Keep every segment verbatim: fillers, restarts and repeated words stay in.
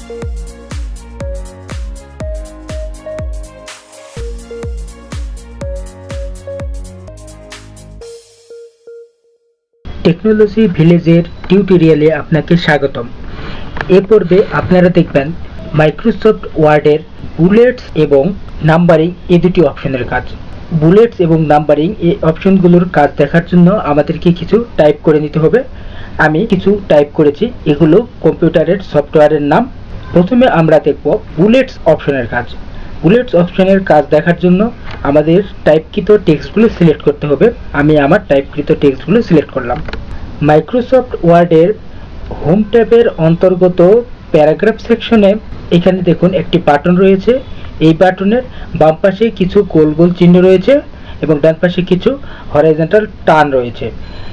Technology ভিলেজের টিউটোরিয়ালে আপনাকে স্বাগতম। এ পর্বে আপনারা দেখবেন মাইক্রোসফট ওয়ার্ডের বুলেটস এবং নাম্বারিং এই দুটি অপশনের কাজ। বুলেটস এবং নাম্বারিং এই অপশনগুলোর কাজ দেখার জন্য আমাদেরকে কিছু টাইপ করে নিতে হবে। আমি কিছু টাইপ করেছি, এগুলো কম্পিউটারের সফটওয়্যারের নাম। প্রথমে আমরা দেখব বুলেটস অপশনের কাজ। বুলেটস অপশনের কাজ দেখার জন্য আমাদের টাইপকৃত টেক্সটগুলো সিলেক্ট করতে হবে। আমি আমার টাইপকৃত টেক্সটগুলো সিলেক্ট করলাম। মাইক্রোসফট ওয়ার্ডের হোম ট্যাবের অন্তর্গত প্যারাগ্রাফ সেকশনে এখানে দেখুন একটি বাটন রয়েছে। এই বাটনের বাম পাশে কিছু গোল গোল চিহ্ন রয়েছে এবং ডান পাশে কিছু হরাইজন্টাল টার্ন রয়েছে।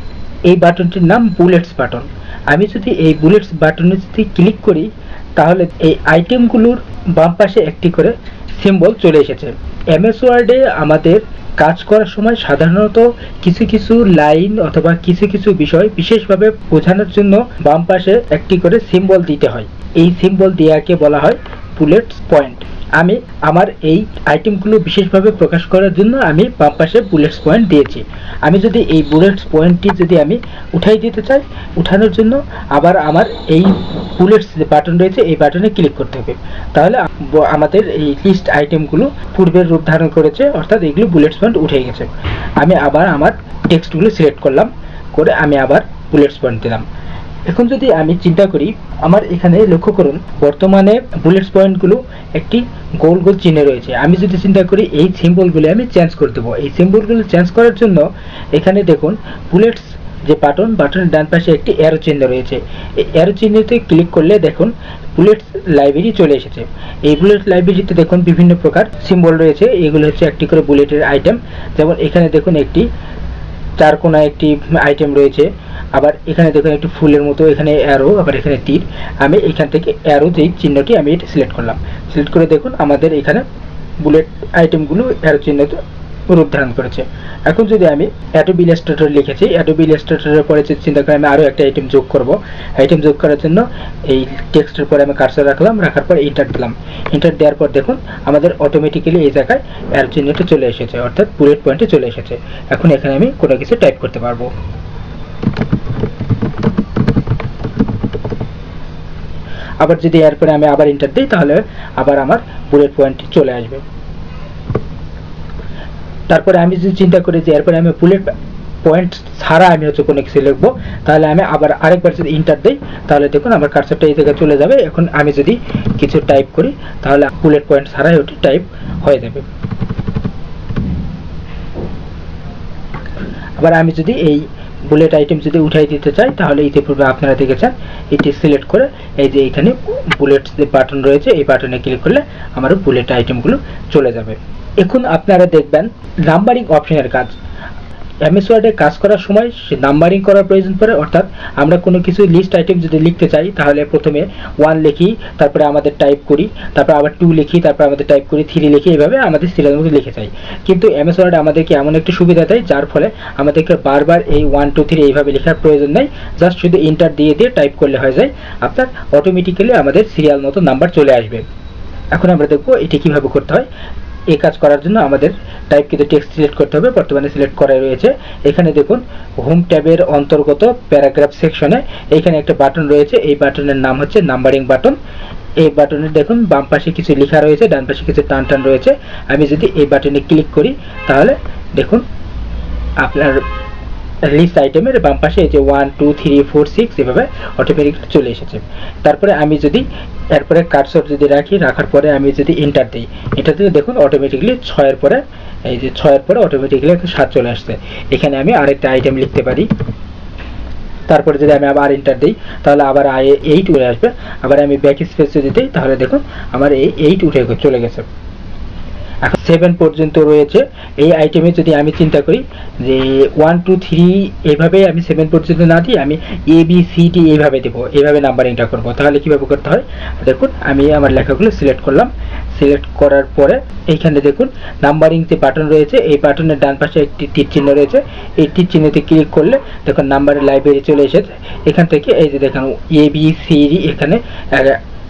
এই বাটনটির নাম বুলেটস বাটন। আমি যদি এই বুলেটস বাটনে যদি ক্লিক করি তাহলে এই আইটেমগুলোর বাম পাশে একটি করে সিম্বল চলে এসেছে। এমএস ওয়ার্ডে আমাদের কাজ করার সময় সাধারণত কিছু কিছু লাইন অথবা কিছু কিছু বিষয় বিশেষভাবে বোঝানোর জন্য বাম পাশে একটি করে সিম্বল দিতে হয়। এই সিম্বল দেওয়াকে বলা হয় বুলেটস পয়েন্ট। আমি আমার এই আইটেমগুলো বিশেষভাবে প্রকাশ করার জন্য আমি বাম পাশে বুলেটস পয়েন্ট দিয়েছি। আমি যদি এই বুলেটস পয়েন্টটি যদি আমি উঠাই দিতে চাই, উঠানোর জন্য আবার আমার এই বুলেটস যে বাটন রয়েছে এই বাটনে ক্লিক করতে হবে। তাহলে আমাদের এই লিস্ট আইটেমগুলো পূর্বের রূপ ধারণ করেছে, অর্থাৎ এইগুলো বুলেটস পয়েন্ট উঠে গেছে। আমি আবার আমার টেক্সটগুলো সিলেক্ট করলাম, করে আমি আবার বুলেটস পয়েন্ট দিলাম। এখন যদি আমি চিন্তা করি, আমার এখানে লক্ষ্য করুন বর্তমানে বুলেটস পয়েন্টগুলো একটি গোল গোল চিহ্ন রয়েছে। আমি যদি চিন্তা করি এই সিম্বলগুলো আমি চেঞ্জ করে দেবো। এই সিম্বলগুলো চেঞ্জ করার জন্য এখানে দেখুন বুলেটস যে বাটন, বাটনের ডান পাশে একটি অ্যারো চিহ্ন রয়েছে। এই অ্যারো চিহ্নতে ক্লিক করলে দেখুন বুলেটস লাইব্রেরি চলে এসেছে। এই বুলেট লাইব্রেরিতে দেখুন বিভিন্ন প্রকার সিম্বল রয়েছে। এগুলো হচ্ছে একটি করে বুলেটের আইটেম। যেমন এখানে দেখুন একটি চার কোণা একটি আইটেম রয়েছে, আবার এখানে দেখুন একটি ফুলের মতো, এখানে অ্যারো, আবার এখানে তীর। আমি এখান থেকে অ্যারো যে চিহ্নটি আমি এটা সিলেক্ট করলাম। সিলেক্ট করে দেখুন আমাদের এখানে বুলেট আইটেমগুলো অ্যারো চিহ্নতে রূপ ধারণ করেছে। এখন যদি আমি অ্যাডোবি ইলাস্ট্রেটর লিখেছি, অ্যাডোবি ইলাস্ট্রেটরের পরে চিন্তা করে আমি আরও একটা আইটেম যোগ করব। আইটেম যোগ করার জন্য এই টেক্সটের পরে আমি কার্সর রাখলাম, রাখার পর এন্টার দিলাম। এন্টার দেওয়ার পর দেখুন আমাদের অটোমেটিক্যালি এই জায়গায় অ্যারো চিহ্নটা চলে এসেছে, অর্থাৎ বুলেট পয়েন্টে চলে এসেছে। এখন এখানে আমি কোনো কিছু টাইপ করতে পারবো। আবার যদি এরপরে আমি আবার এন্টার দিই তাহলে আবার আমার বুলেট পয়েন্টটি চলে আসবে। তারপরে আমি যদি চিন্তা করি যে এরপরে আমি বুলেট পয়েন্ট ছাড়া আমি হচ্ছে কোনো কিছু লিখবো, তাহলে আমি আবার আরেকবার যদি এন্টার দিই তাহলে দেখুন আমার কার্সরটা এই জায়গায় চলে যাবে। এখন আমি যদি কিছু টাইপ করি তাহলে বুলেট পয়েন্ট ছাড়াই ওটি টাইপ হয়ে যাবে। আবার আমি যদি এই বুলেট আইটেম যদি উঠাই দিতে চাই তাহলে ইতিপূর্বে আপনারা দেখেছেন এটি সিলেক্ট করে এই যে এখানে বুলেট যে বাটন রয়েছে এই বাটনে ক্লিক করলে আমার বুলেট আইটেমগুলো চলে যাবে। এখন আপনারা দেখবেন নাম্বারিং অপশনের কাজ। এমএস ওয়ার্ডে কাজ করার সময় নাম্বারিং করার প্রয়োজন পড়ে, অর্থাৎ আমরা কোনো কিছু লিস্ট আইটেম যদি লিখতে চাই তাহলে প্রথমে ওয়ান লিখি, তারপরে আমাদের টাইপ করি, তারপর আবার টু লিখি, তারপর আমাদের টাইপ করি, থ্রি লিখি, এইভাবে আমাদের সিরিয়াল মধ্যে লিখে যাই। কিন্তু এমএস ওয়ার্ড আমাদেরকে এমন একটি সুবিধা দেয় যার ফলে আমাদেরকে বারবার এই ওয়ান টু থ্রি এইভাবে লেখার প্রয়োজন নেই। জাস্ট শুধু এন্টার দিয়ে দিয়ে টাইপ করলে হয়ে যায়, আপনার অটোমেটিক্যালি আমাদের সিরিয়াল মতো নাম্বার চলে আসবে। এখন আমরা দেখবো এটি কিভাবে করতে হয়। এই কাজ করার জন্য আমাদের টাইপকৃত টেক্সট সিলেক্ট করতে হবে। বর্তমানে সিলেক্ট করা রয়েছে। এখানে দেখুন হোম ট্যাবের অন্তর্গত প্যারাগ্রাফ সেকশনে এখানে একটা বাটন রয়েছে। এই বাটনের নাম হচ্ছে নাম্বারিং বাটন। এই বাটনে দেখুন বাম পাশে কিছু লেখা রয়েছে, ডান পাশে কিছু টান টান রয়েছে। আমি যদি এই বাটনে ক্লিক করি তাহলে দেখুন আপনার লিস্ট আইটেমের বাম পাশে এই যে one two three four six এভাবে অটোমেটিক্যালি চলে এসেছে। তারপরে আমি যদি এরপরে কার্সর যদি রাখি, রাখার পরে আমি যদি এন্টার দিই, এন্টার দিলে দেখুন অটোমেটিক্যালি ছয়ের পরে এই যে ছয়ের পরে অটোমেটিক্যালি একটা সাত চলে আসছে। এখানে আমি আরেকটা আইটেম লিখতে পারি। তারপরে যদি আমি আবার এন্টার দিই তাহলে আবার আই এইট উঠে আসবে। আবার আমি ব্যাক স্পেস যদি দিই তাহলে দেখুন আমার এই এইট উঠে চলে গেছে। এখন সেভেন পর্যন্ত রয়েছে। এই আইটেমে যদি আমি চিন্তা করি যে ওয়ান টু থ্রি এইভাবে আমি সেভেন পর্যন্ত না দিই, আমি এ বি সি ডি এইভাবে দেবো, এইভাবে নাম্বারিংটা করবো। তাহলে কীভাবে করতে হয় দেখুন, আমি আমার লেখাগুলো সিলেক্ট করলাম। সিলেক্ট করার পরে এইখানে দেখুন নাম্বারিং যে বাটন রয়েছে এই বাটনের ডান পাশে একটি তীর চিহ্ন রয়েছে। এই তীর চিহ্নতে ক্লিক করলে দেখুন নাম্বারের লাইব্রেরি চলে এসেছে। এখান থেকে এই যে দেখুন এ বি সি ডি এখানে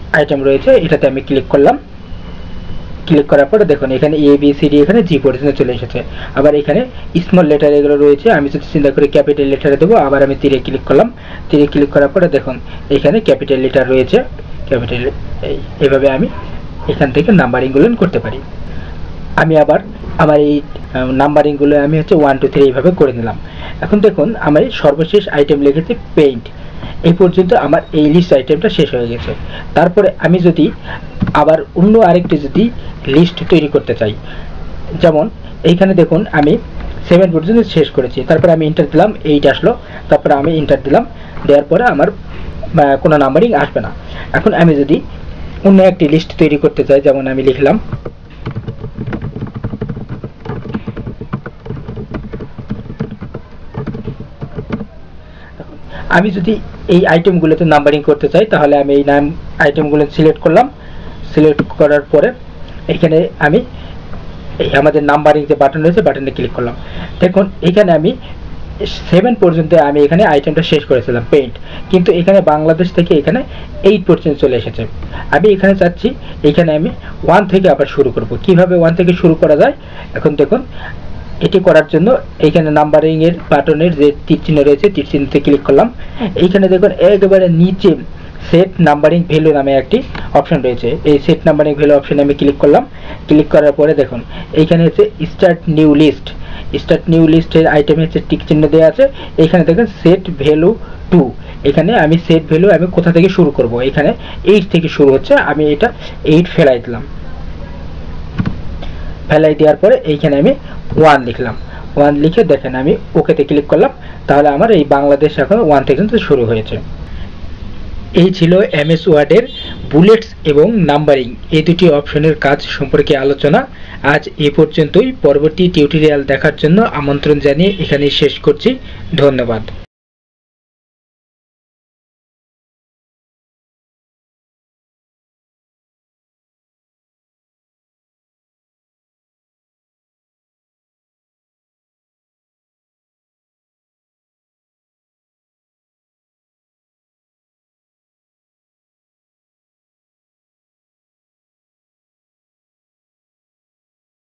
আইটেম রয়েছে এটাতে আমি ক্লিক করলাম। ক্লিক করার পরে দেখুন এখানে এ বি সি ডি এখানে জি পর্যন্ত চলে এসেছে। আবার এখানে স্মল লেটার এগুলো রয়েছে, আমি যদি চিন্তা করি ক্যাপিটাল লেটারে দেবো, আবার আমি তীরে ক্লিক করলাম। তীরে ক্লিক করার পরে দেখুন এখানে ক্যাপিটাল লেটার রয়েছে, ক্যাপিটাল এইভাবে আমি এখান থেকে নাম্বারিংগুলো করতে পারি। আমি আবার আমার এই নাম্বারিংগুলো আমি হচ্ছে ওয়ান টু থ্রি এইভাবে করে নিলাম। এখন দেখুন আমার সর্বশেষ আইটেম লিখেছি পেইন্ট। এই পর্যন্ত আমার এই লিস্ট আইটেমটা শেষ হয়ে গেছে। তারপরে আমি যদি আবার অন্য আরেকটি যদি লিস্ট তৈরি করতে চাই, যেমন এইখানে দেখুন আমি সেভেন পর্যন্ত শেষ করেছি, তারপরে আমি ইন্টার দিলাম, এইট আসলো, তারপরে আমি ইন্টার দিলাম, দেওয়ার পরে আমার কোনো নাম্বারিং আসবে না। এখন আমি যদি অন্য একটি লিস্ট তৈরি করতে চাই, যেমন আমি লিখলাম আমি যদি এই আইটেমগুলোতে নাম্বারিং করতে চাই, তাহলে আমি এই নাম আইটেমগুলো সিলেক্ট করলাম। সিলেক্ট করার পরে এখানে আমি এই আমাদের নাম্বারিং যে বাটন রয়েছে বাটনে ক্লিক করলাম। দেখুন এখানে আমি সেভেন পর্যন্ত আমি এখানে আইটেমটা শেষ করেছিলাম পেইন্ট, কিন্তু এখানে বাংলাদেশ থেকে এখানে এইট পর্যন্ত চলে এসেছে। আমি এখানে চাচ্ছি এখানে আমি ওয়ান থেকে আবার শুরু করব। কিভাবে ওয়ান থেকে শুরু করা যায়, এখন দেখুন এটি করার জন্য এইখানে নাম্বারিং এর বাটনের যে তীর চিহ্ন রয়েছে তীর চিহ্নতে ক্লিক করলাম। এইখানে দেখুন একেবারে নিচে সেট নাম্বারিং ভ্যালু নামে একটি অপশন রয়েছে, এই সেট নাম্বারিং ভ্যালু অপশনে আমি ক্লিক করলাম। ক্লিক করার পরে দেখুন এইখানে হচ্ছে start new list, start new লিস্টের আইটেমে হচ্ছে টিক চিহ্ন দেওয়া আছে। এখানে দেখুন সেট ভ্যালু টু, এখানে আমি সেট ভ্যালু আমি কোথা থেকে শুরু করব, এখানে এইট থেকে শুরু হচ্ছে, আমি এটা এইট ফেলাই দিলাম। ফেলাই দেওয়ার পরে এইখানে আমি ওয়ান লিখলাম। ওয়ান লিখে দেখেন আমি ওকেতে ক্লিক করলাম, তাহলে আমার এই বাংলাদেশ এখন ওয়ান থেকে শুরু হয়েছে। এই ছিল এমএস ওয়ার্ডের বুলেটস এবং নাম্বারিং এই দুটি অপশনের কাজ সম্পর্কে আলোচনা। আজ এ পর্যন্তই। পরবর্তী টিউটোরিয়াল দেখার জন্য আমন্ত্রণ জানিয়ে এখানেই শেষ করছি। ধন্যবাদ।